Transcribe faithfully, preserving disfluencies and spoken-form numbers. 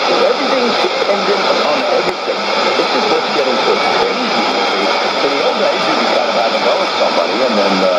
Everything's dependent on everything. This is what's getting so crazy. In the old days, you just kind of have a go at somebody, and then uh,